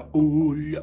hola.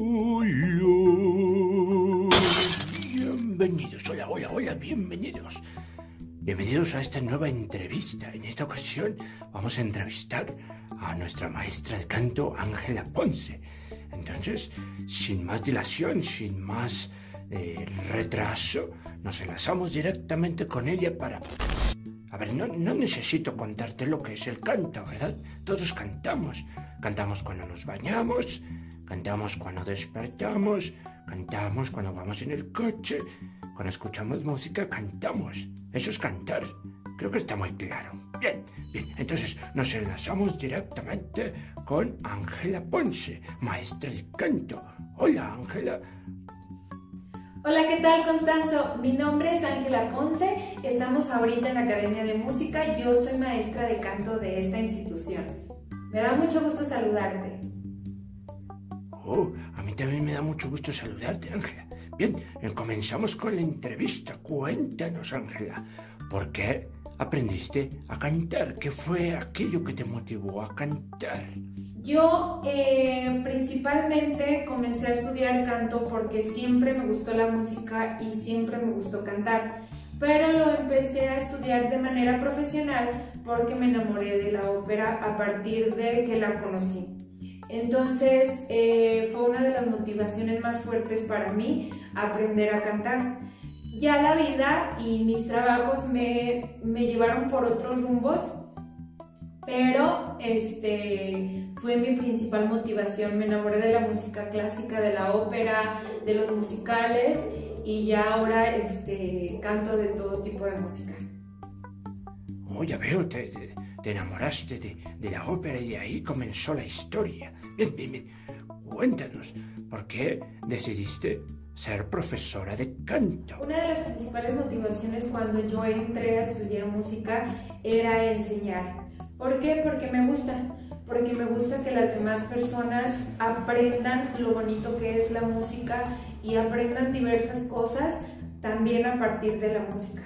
Bienvenidos, hola, bienvenidos. Bienvenidos a esta nueva entrevista. En esta ocasión vamos a entrevistar a nuestra maestra de canto, Ángela Ponce. Entonces, sin más dilación, sin más retraso, nos enlazamos directamente con ella para... A ver, no necesito contarte lo que es el canto, ¿verdad? Todos cantamos. Cantamos cuando nos bañamos, cantamos cuando despertamos, cantamos cuando vamos en el coche, cuando escuchamos música, cantamos. Eso es cantar. Creo que está muy claro. Bien. Entonces nos enlazamos directamente con Ángela Ponce, maestra de canto. Hola, Ángela. Hola, ¿qué tal, Constanzo? Mi nombre es Ángela Ponce, estamos ahorita en la Academia de Música, yo soy maestra de canto de esta institución. Me da mucho gusto saludarte. Oh, a mí también me da mucho gusto saludarte, Ángela. Bien, comenzamos con la entrevista. Cuéntanos, Ángela, ¿por qué aprendiste a cantar? ¿Qué fue aquello que te motivó a cantar? Yo principalmente comencé a estudiar canto porque siempre me gustó la música y siempre me gustó cantar, pero lo empecé a estudiar de manera profesional porque me enamoré de la ópera a partir de que la conocí. Entonces fue una de las motivaciones más fuertes para mí aprender a cantar. Ya la vida y mis trabajos me llevaron por otros rumbos, pero fue mi principal motivación. Me enamoré de la música clásica, de la ópera, de los musicales y ya ahora canto de todo tipo de música. Oh, ya veo, te enamoraste de la ópera y de ahí comenzó la historia. Bien. Cuéntanos, ¿por qué decidiste ser profesora de canto? Una de las principales motivaciones cuando yo entré a estudiar música era enseñar. ¿Por qué? Porque me gusta que las demás personas aprendan lo bonito que es la música y aprendan diversas cosas también a partir de la música.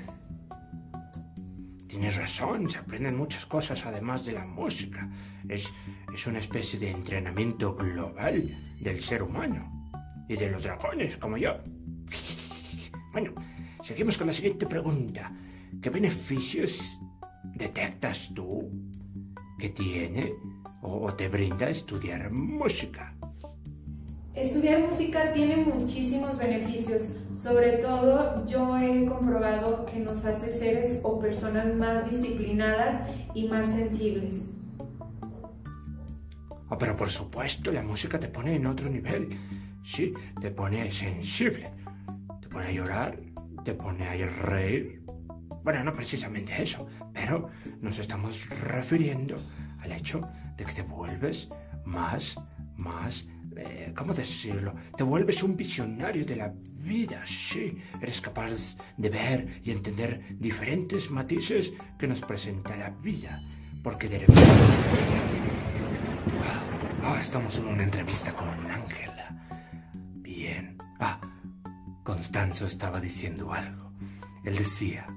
Tienes razón, se aprenden muchas cosas además de la música. Es una especie de entrenamiento global del ser humano y de los dragones, como yo. Bueno, seguimos con la siguiente pregunta. ¿Qué beneficios detectas tú que tiene o te brinda estudiar música? Estudiar música tiene muchísimos beneficios. Sobre todo, yo he comprobado que nos hace seres o personas más disciplinadas y más sensibles. Oh, pero por supuesto, la música te pone en otro nivel. Sí, te pone sensible. Te pone a llorar, te pone a reír. Bueno, no precisamente eso, pero nos estamos refiriendo al hecho de que te vuelves más, ¿cómo decirlo? Te vuelves un visionario de la vida, sí. Eres capaz de ver y entender diferentes matices que nos presenta la vida. Porque de repente... estamos en una entrevista con Ángela. Bien. Constanzo estaba diciendo algo. Él decía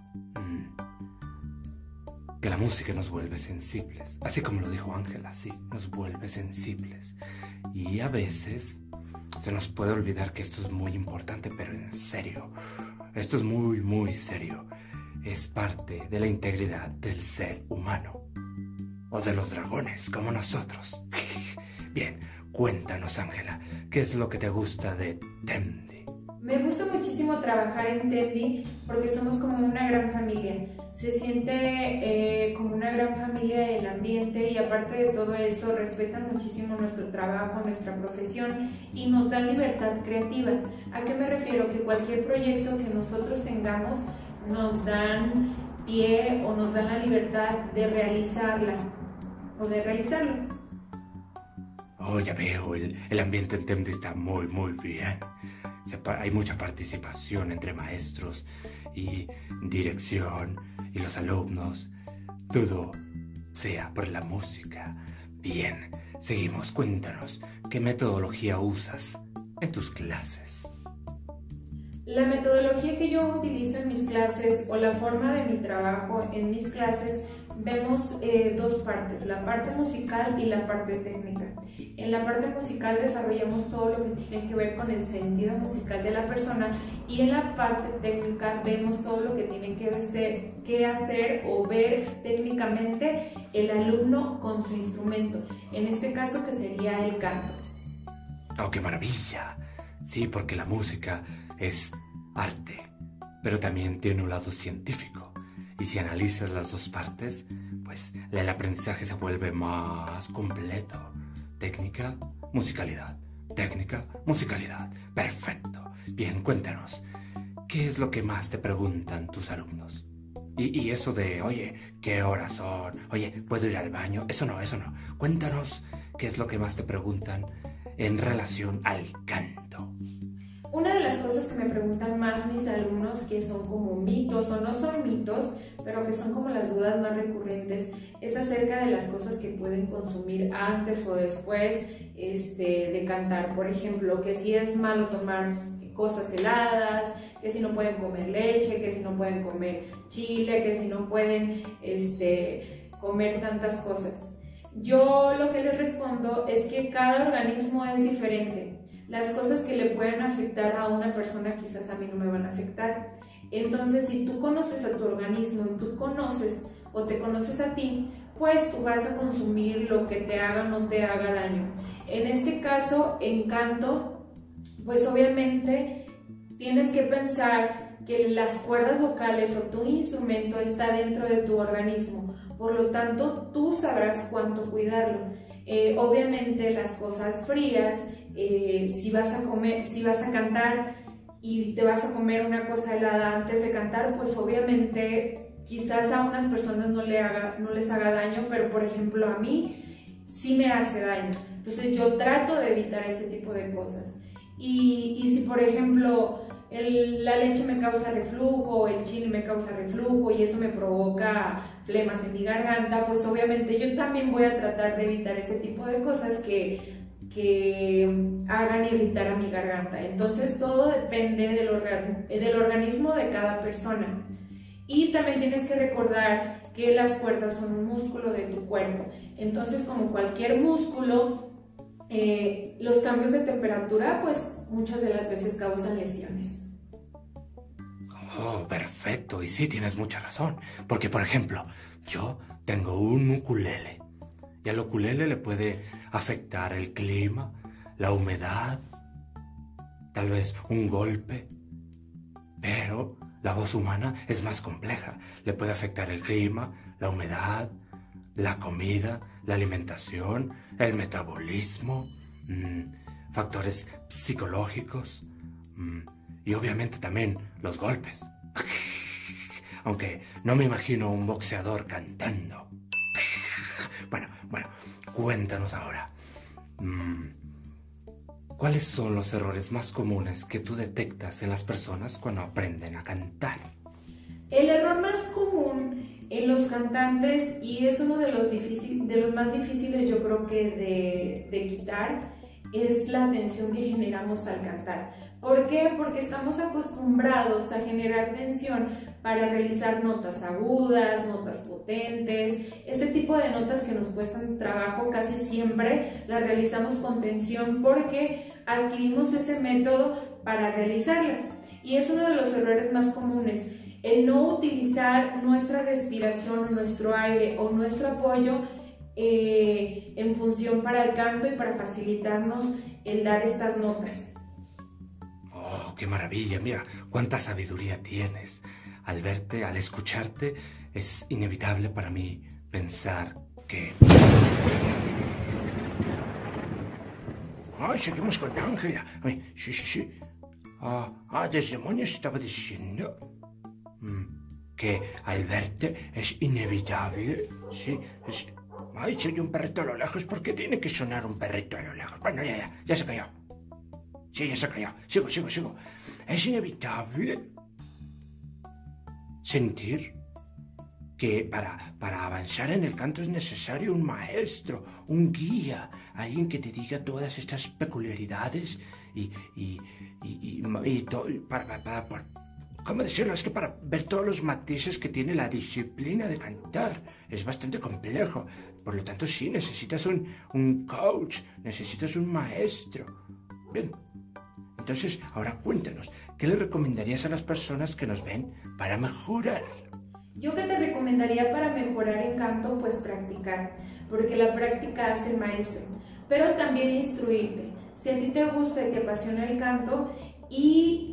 que la música nos vuelve sensibles, así como lo dijo Ángela, sí, nos vuelve sensibles. Y a veces se nos puede olvidar que esto es muy importante, pero en serio, esto es muy serio. Es parte de la integridad del ser humano, o de los dragones, como nosotros. Bien, cuéntanos, Ángela, ¿qué es lo que te gusta de Tendi? Me gusta muchísimo trabajar en Tendi porque somos como una gran familia. Se siente como una gran familia el ambiente y aparte de todo eso respetan muchísimo nuestro trabajo, nuestra profesión y nos dan libertad creativa. ¿A qué me refiero? Que cualquier proyecto que nosotros tengamos nos dan pie o nos dan la libertad de realizarla o de realizarlo. Oh, ya veo, el ambiente en Tendi está muy bien. Hay mucha participación entre maestros y dirección y los alumnos. Todo sea por la música. Bien, seguimos. Cuéntanos, ¿qué metodología usas en tus clases? La metodología que yo utilizo en mis clases o la forma de mi trabajo en mis clases vemos dos partes, la parte musical y la parte técnica. En En la parte musical desarrollamos todo lo que tiene que ver con el sentido musical de la persona, y en la parte técnica vemos todo lo que tiene que hacer o ver técnicamente el alumno con su instrumento, en este caso que sería el canto. ¡Oh, qué maravilla! Sí, porque la música es arte, pero también tiene un lado científico. Y si analizas las dos partes, pues el aprendizaje se vuelve más completo. Técnica, musicalidad. Técnica, musicalidad. Perfecto. Bien, cuéntanos, ¿qué es lo que más te preguntan tus alumnos? Y eso de, oye, ¿qué horas son? Oye, ¿puedo ir al baño? Eso no. Cuéntanos qué es lo que más te preguntan en relación al canto. Una de las cosas que me preguntan más mis alumnos, que son como mitos o no son mitos, pero que son como las dudas más recurrentes, es acerca de las cosas que pueden consumir antes o después de cantar. Por ejemplo, que si es malo tomar cosas heladas, que si no pueden comer leche, que si no pueden comer chile, que si no pueden comer tantas cosas. Yo lo que les respondo es que cada organismo es diferente. Las cosas que le pueden afectar a una persona quizás a mí no me van a afectar. Entonces, si tú conoces a tu organismo y tú conoces o te conoces a ti, pues tú vas a consumir lo que te haga o no te haga daño. En este caso, en canto, pues obviamente tienes que pensar que las cuerdas vocales o tu instrumento está dentro de tu organismo. Por lo tanto, tú sabrás cuánto cuidarlo. Obviamente las cosas frías, si vas a cantar y te vas a comer una cosa helada antes de cantar, pues obviamente quizás a unas personas no les haga daño, pero por ejemplo a mí sí me hace daño. Entonces yo trato de evitar ese tipo de cosas. Y si por ejemplo la leche me causa reflujo, el chile me causa reflujo y eso me provoca flemas en mi garganta, pues obviamente yo también voy a tratar de evitar ese tipo de cosas que hagan irritar a mi garganta. Entonces todo depende del organismo de cada persona. Y también tienes que recordar que las cuerdas son un músculo de tu cuerpo. Entonces, como cualquier músculo, los cambios de temperatura pues muchas de las veces causan lesiones. Oh, perfecto. Y sí, tienes mucha razón. Porque, por ejemplo, yo tengo un ukulele. Y al ukulele le puede afectar el clima, la humedad, tal vez un golpe. Pero la voz humana es más compleja. Le puede afectar el clima, la humedad, la comida, la alimentación, el metabolismo, factores psicológicos y obviamente también los golpes. Aunque no me imagino un boxeador cantando. Bueno, cuéntanos ahora. ¿Cuáles son los errores más comunes que tú detectas en las personas cuando aprenden a cantar? El error más común en los cantantes, y es uno de los más difíciles yo creo que de quitar, es la tensión que generamos al cantar. ¿Por qué? Porque estamos acostumbrados a generar tensión para realizar notas agudas, notas potentes, este tipo de notas que nos cuestan trabajo. Casi siempre las realizamos con tensión porque adquirimos ese método para realizarlas. Y es uno de los errores más comunes, el no utilizar nuestra respiración, nuestro aire o nuestro apoyo en función para el canto y para facilitarnos el dar estas notas. ¡Oh, qué maravilla! Mira, cuánta sabiduría tienes. Al verte, al escucharte, es inevitable para mí pensar que... ¡Ay, seguimos con Ángela! Sí. Desde demonios estaba diciendo que al verte es inevitable, sí, Ay, soy un perrito a lo lejos. ¿Por qué tiene que sonar un perrito a lo lejos? Bueno, ya se cayó. Sí, ya se cayó. Sigo. Es inevitable sentir que para avanzar en el canto es necesario un maestro, un guía, alguien que te diga todas estas peculiaridades y ¿cómo decirlo? Es que para ver todos los matices que tiene la disciplina de cantar es bastante complejo. Por lo tanto, sí, necesitas un coach, necesitas un maestro. Bien, entonces, ahora cuéntanos, ¿qué le recomendarías a las personas que nos ven para mejorar? Yo que te recomendaría para mejorar en canto, pues practicar, porque la práctica hace el maestro, pero también instruirte. Si a ti te gusta y te apasiona el canto y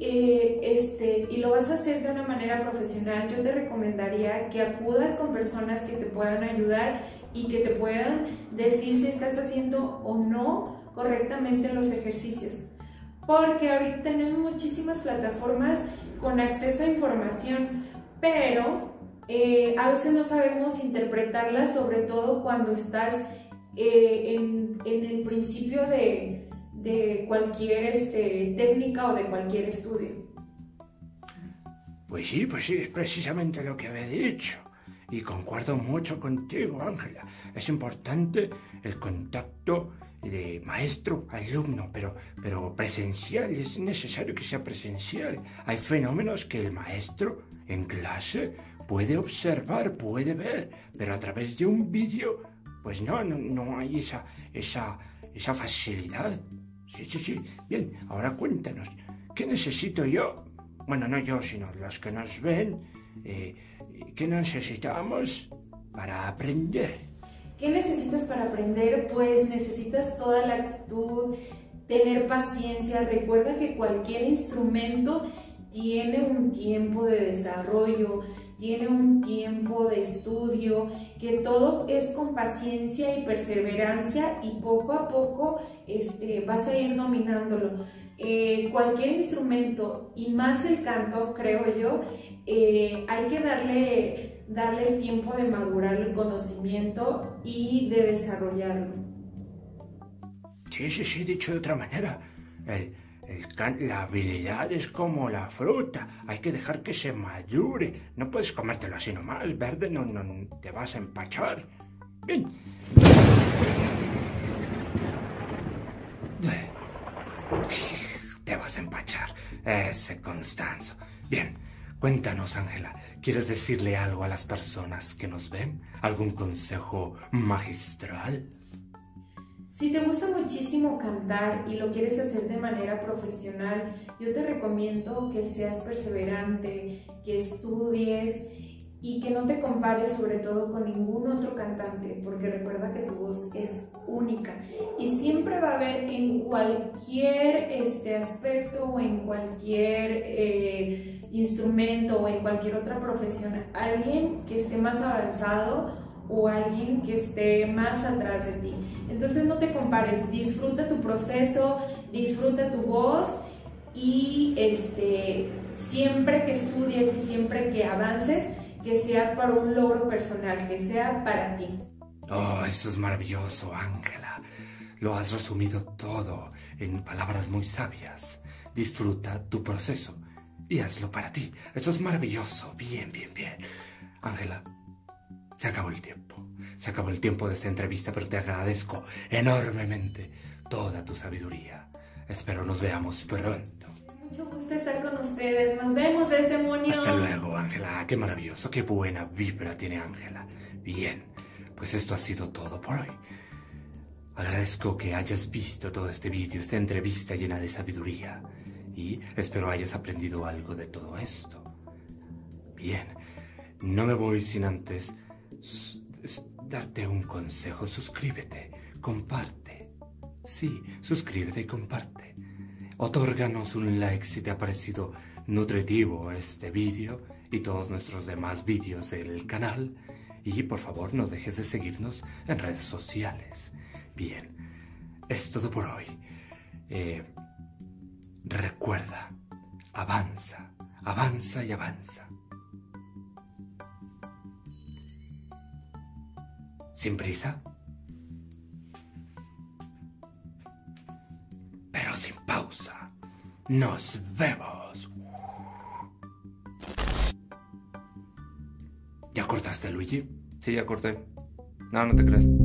lo vas a hacer de una manera profesional, yo te recomendaría que acudas con personas que te puedan ayudar y que te puedan decir si estás haciendo o no correctamente los ejercicios. Porque ahorita tenemos muchísimas plataformas con acceso a información, pero a veces no sabemos interpretarlas, sobre todo cuando estás en el principio de cualquier técnica o de cualquier estudio. Pues sí, es precisamente lo que había dicho. Y concuerdo mucho contigo, Ángela. Es importante el contacto de maestro-alumno, pero presencial. Es necesario que sea presencial. Hay fenómenos que el maestro en clase puede observar, puede ver, pero a través de un vídeo, pues no hay esa facilidad. Sí. Bien, ahora cuéntanos, ¿qué necesito yo? Bueno, no yo, sino los que nos ven. ¿Qué necesitamos para aprender? ¿Qué necesitas para aprender? Pues necesitas toda la actitud, tener paciencia. Recuerda que cualquier instrumento tiene un tiempo de desarrollo, tiene un tiempo de estudio, que todo es con paciencia y perseverancia y poco a poco vas a ir dominándolo. Cualquier instrumento y más el canto, creo yo, hay que darle el tiempo de madurar el conocimiento y de desarrollarlo. Sí, dicho de otra manera, la habilidad es como la fruta, hay que dejar que se madure, no puedes comértelo así nomás, verde no te vas a empachar. Bien. Te vas a empachar, ese Constanzo. Bien, cuéntanos, Ángela, ¿quieres decirle algo a las personas que nos ven? ¿Algún consejo magistral? Si te gusta muchísimo cantar y lo quieres hacer de manera profesional, yo te recomiendo que seas perseverante, que estudies y que no te compares sobre todo con ningún otro cantante, porque recuerda que tu voz es única y siempre va a haber en cualquier aspecto o en cualquier instrumento o en cualquier otra profesión alguien que esté más avanzado o alguien que esté más atrás de ti. Entonces no te compares, disfruta tu proceso, disfruta tu voz y siempre que estudies y siempre que avances, que sea para un logro personal, que sea para ti. Oh, eso es maravilloso, Ángela. Lo has resumido todo en palabras muy sabias. Disfruta tu proceso y hazlo para ti. Eso es maravilloso. Bien. Ángela, se acabó el tiempo. Se acabó el tiempo de esta entrevista, pero te agradezco enormemente toda tu sabiduría. Espero nos veamos pronto. Mucho gusto estar con ustedes. Nos vemos desde demonio. Hasta luego, Ángela. Qué maravilloso, qué buena vibra tiene Ángela. Bien, pues esto ha sido todo por hoy. Agradezco que hayas visto todo este vídeo, esta entrevista llena de sabiduría. Y espero hayas aprendido algo de todo esto. Bien, no me voy sin antes darte un consejo. Suscríbete, comparte. Sí, suscríbete y comparte. Otórganos un like si te ha parecido nutritivo este vídeo y todos nuestros demás vídeos del canal. Y por favor no dejes de seguirnos en redes sociales. Bien, es todo por hoy. Recuerda, avanza, avanza y avanza. Sin prisa, pero sin pausa. Nos vemos. ¿Ya cortaste, Luigi? Sí, ya corté. No te creas.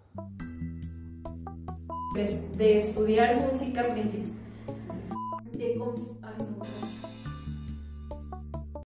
de estudiar música principal. Ay, no.